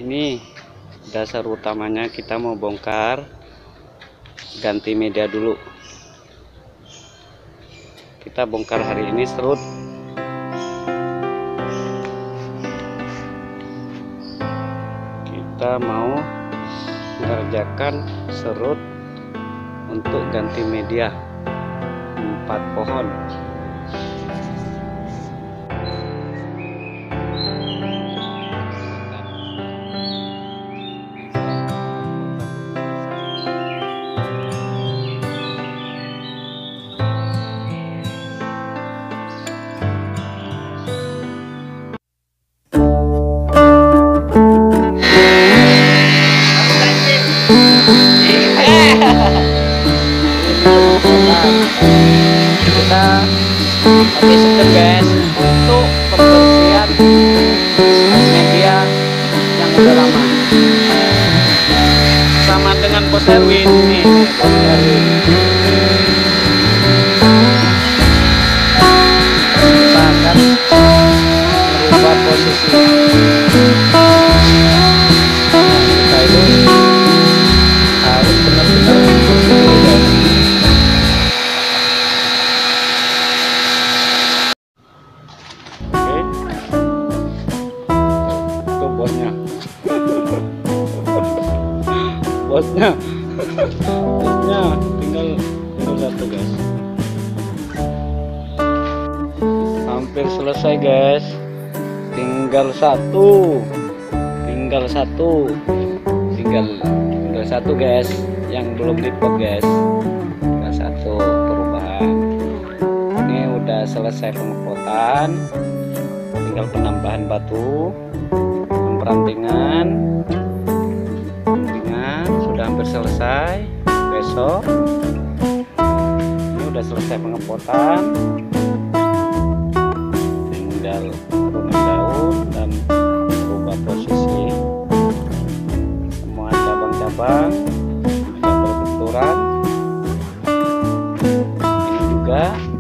Ini dasar utamanya, kita mau bongkar ganti media dulu. Kita bongkar hari ini serut. Kita mau mengerjakan serut untuk ganti media 4 pohon. Kita pakai setir guys untuk pembersihan media yang udah lama, sama dengan Bos Erwin nih. Bos Erwin kita akan merubah posisi. Kita itu harus benar-benar posisi guys. Bosnya tinggal satu guys. Hampir selesai guys, tinggal satu guys yang belum dipot guys. Tinggal satu perubahan. Ini udah selesai pengepotan, tinggal penambahan batu, perantingan sudah hampir selesai. Besok ini udah selesai pengepotan, tinggal turunin daun dan berubah posisi. Semua cabang-cabang sudah berbenturan. Ini juga